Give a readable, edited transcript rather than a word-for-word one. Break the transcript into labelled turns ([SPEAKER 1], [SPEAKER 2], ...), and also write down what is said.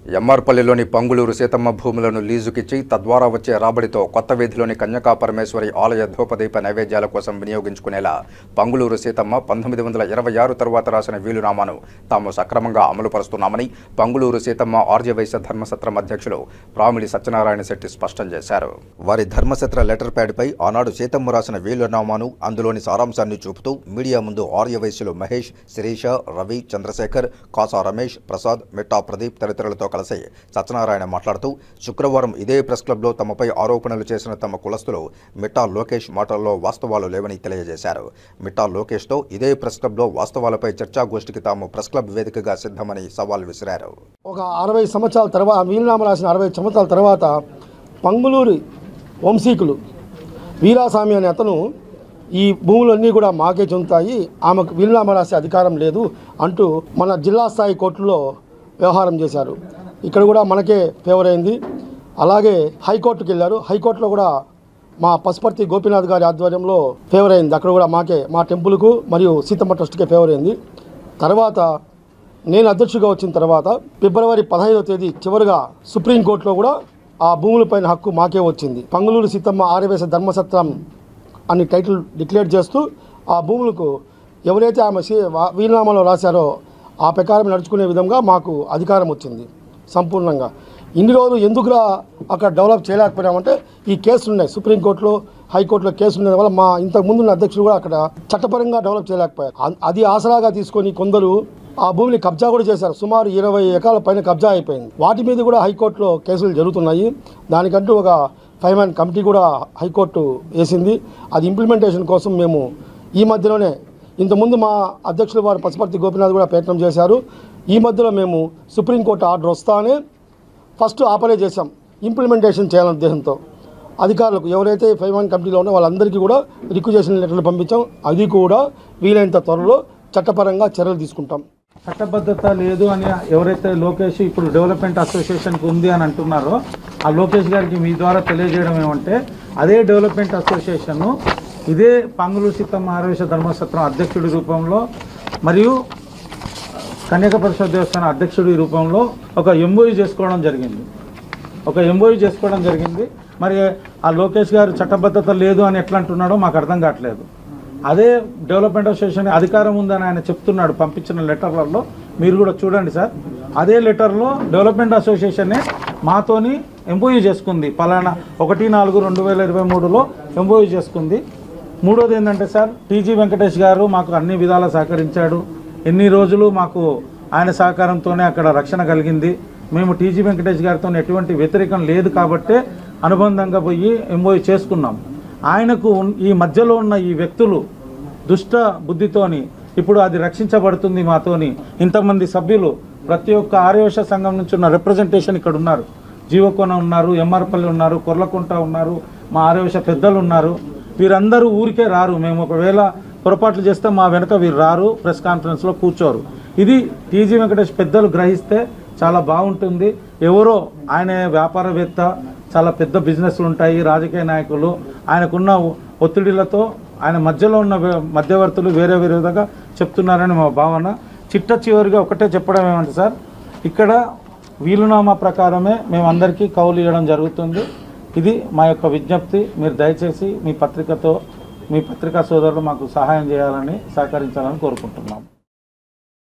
[SPEAKER 1] ఎమ్మార్పల్లిలోని పంగులూరు సీతమ్మ భూములను లీజుకిచ్చి తద్వారా వచ్చే రాబడితో కొత్త వీధిలోని కన్యకా పరమేశ్వరి ఆలయ ధూపదీప నైవేద్యాల కోసం వినియోగించుకునేలా పంగులూరు సీతమ్మ 1926 తరువాత రాసిన వీలునామాను తాము సక్రమంగా అమలుపరుస్తున్నామని పంగులూరు సీతమ్మ ఆర్యవైశ్య ధర్మసత్రం అధ్యక్షులు ప్రామిలి సత్యనారాయణ శెట్టి స్పష్టం చేశారు. వారి ధర్మసత్ర లెటర్ ప్యాడ్పై ఆనాడు సీతమ్మ రాసిన వీలునామాను అందులోని సారాంశాన్ని చూపుతూ మీడియా ముందు ఆర్యవైశ్యులు మహేష్, శిరీష, రవి, చంద్రశేఖర్, కాసా రమేష్, ప్రసాద్, మిట్టా ప్రదీప్ తదితరులతో కలిసి సత్యనారాయణ మాట్లాడుతూ శుక్రవారం ఇదే ప్రెస్ క్లబ్లో తమపై ఆరోపణలు చేసిన తమ కులస్తులు మిట్టా లోకేష్ మాటల్లో వాస్తవాలు లేవని తెలియజేశారు. మిట్టా లోకేష్తో ఇదే ప్రెస్ క్లబ్లో వాస్తవాలపై చర్చాగోష్ఠికి తాము ప్రెస్ క్లబ్ వేదికగా సిద్ధమని సవాల్ విసిరారు.
[SPEAKER 2] ఒక 60 సంవత్సరాల తర్వాత వీలునామా రాసిన 60 సంవత్సరాల తర్వాత పంగులూరి వంశీకులు వీరాస్వామి అనే అతను ఈ భూములన్నీ కూడా మాకే చెందుతాయి, ఆమెకు వీలునామా రాసే అధికారం లేదు అంటూ మన జిల్లా స్థాయి కోర్టులో వ్యవహారం చేశారు. ఇక్కడ కూడా మనకే ఫేవర్ అయింది. అలాగే హైకోర్టుకి వెళ్ళారు. హైకోర్టులో కూడా మా పశుపర్తి గోపీనాథ్ గారి ఆధ్వర్యంలో ఫేవర్ అయింది. అక్కడ కూడా మాకే, మా టెంపుల్కు మరియు సీతమ్మ ట్రస్ట్కే ఫేవర్ అయింది. తర్వాత నేను అధ్యక్షుడిగా వచ్చిన తర్వాత ఫిబ్రవరి 15వ తేదీ చివరిగా సుప్రీంకోర్టులో కూడా ఆ భూములపైన హక్కు మాకే వచ్చింది. పంగులూరు సీతమ్మ ఆర్యవైశ్య ధర్మసత్రం అని టైటిల్ డిక్లేర్ చేస్తూ ఆ భూములకు ఎవరైతే ఆమె వీలునామాలో రాశారో ఆ ప్రకారం నడుచుకునే విధంగా మాకు అధికారం వచ్చింది సంపూర్ణంగా. ఇన్ని రోజులు ఎందుకురా అక్కడ డెవలప్ చేయలేకపోయినామంటే ఈ కేసులు ఉన్నాయి, సుప్రీంకోర్టులో హైకోర్టులో కేసులు ఉండడం వల్ల మా ఇంతకుముందున్న అధ్యక్షులు కూడా అక్కడ చట్టపరంగా డెవలప్ చేయలేకపోయారు. అది ఆసరాగా తీసుకొని కొందరు ఆ భూమిని కబ్జా కూడా చేశారు. సుమారు 20 ఎకరాల పైన కబ్జా అయిపోయింది. వాటి మీద కూడా హైకోర్టులో కేసులు జరుగుతున్నాయి. దానికంటూ ఒక 5 man కమిటీ కూడా హైకోర్టు వేసింది. అది ఇంప్లిమెంటేషన్ కోసం మేము ఈ మధ్యలోనే, ఇంతకుముందు మా అధ్యక్షులు వారు పశుపర్తి గోపీనాథ్ కూడా ప్రయత్నం చేశారు. ఈ మధ్యలో మేము సుప్రీంకోర్టు ఆర్డర్ వస్తానే ఫస్ట్ ఆపరే చేశాం, ఇంప్లిమెంటేషన్ చేయాలనే ఉద్దేశంతో అధికారులకు ఎవరైతే 5 man కమిటీలో ఉన్నో వాళ్ళందరికీ కూడా రిక్వెజేషన్ లెటర్లు పంపించాం. అది కూడా వీలైనంత త్వరలో చట్టపరంగా చర్యలు తీసుకుంటాం.
[SPEAKER 3] చట్టబద్ధత లేదు అని ఎవరైతే లోకేష్ ఇప్పుడు డెవలప్మెంట్ అసోసియేషన్కి ఉంది అని అంటున్నారో ఆ లోకేష్ గారికి మీ ద్వారా తెలియజేయడం ఏమంటే, అదే డెవలప్మెంట్ అసోసియేషన్ను ఇదే పంగులూరు సీతమ్మ ఆర్యవైశ్య ధర్మసత్రం అధ్యక్షుడి రూపంలో మరియు కన్యకా పరిషత్ దేవస్థానం అధ్యక్షుడి రూపంలో ఒక ఎంఓయూ చేసుకోవడం జరిగింది. మరి ఆ లోకేష్ గారు చట్టబద్ధత లేదు అని ఎట్లా అంటున్నాడో మాకు అర్థం కావట్లేదు. అదే డెవలప్మెంట్ అసోసియేషన్ అధికారం ఉందని ఆయన చెప్తున్నాడు పంపించిన లెటర్లలో. మీరు కూడా చూడండి సార్, అదే లెటర్లో డెవలప్మెంట్ అసోసియేషనే మాతోని ఎంఓయూ చేసుకుంది. పలానా 1/4/2023లో ఎంఓయూ చేసుకుంది. మూడోది ఏంటంటే సార్, టీజీ వెంకటేష్ గారు మాకు అన్ని విధాలా సహకరించాడు. ఎన్ని రోజులు మాకు ఆయన సహకారంతోనే అక్కడ రక్షణ కలిగింది. మేము టీజీ వెంకటేష్ గారితో ఎటువంటి వ్యతిరేకం లేదు కాబట్టే అనుబంధంగా పోయి ఎంఓయూ చేసుకున్నాం. ఆయనకు ఈ మధ్యలో ఉన్న ఈ వ్యక్తులు దుష్ట బుద్ధితోని ఇప్పుడు అది రక్షించబడుతుంది మాతోని. ఇంతమంది సభ్యులు ప్రతి ఒక్క ఆర్యవైశ్య సంఘం నుంచి ఉన్న రిప్రజెంటేషన్ ఇక్కడ ఉన్నారు. జీవకోన ఉన్నారు, ఎమ్మార్పల్లి ఉన్నారు, కొర్లకుంట ఉన్నారు, మా ఆర్యవైశ్య పెద్దలు ఉన్నారు. వీరందరూ ఊరికే రారు. మేము ఒకవేళ పొరపాట్లు చేస్తే మా వెనక వీరు రారు, ప్రెస్ కాన్ఫరెన్స్లో కూర్చోరు. ఇది టీజీ వెంకటేష్ పెద్దలు గ్రహిస్తే చాలా బాగుంటుంది. ఎవరో ఆయన వ్యాపారవేత్త, చాలా పెద్ద బిజినెస్లు ఉంటాయి, రాజకీయ నాయకులు, ఆయనకున్న ఒత్తిడిలతో ఆయన మధ్యలో ఉన్న మధ్యవర్తులు వేరే విధంగా చెప్తున్నారని మా భావన. చివరిగా ఒకటే చెప్పడం ఏమంటే సార్, ఇక్కడ వీలునామా ప్రకారమే మేము అందరికీ కౌలు ఇవ్వడం జరుగుతుంది. ఇది మా యొక్క విజ్ఞప్తి. మీరు దయచేసి మీ పత్రికా సోదరులు మాకు సహాయం చేయాలని, సహకరించాలని కోరుకుంటున్నాం.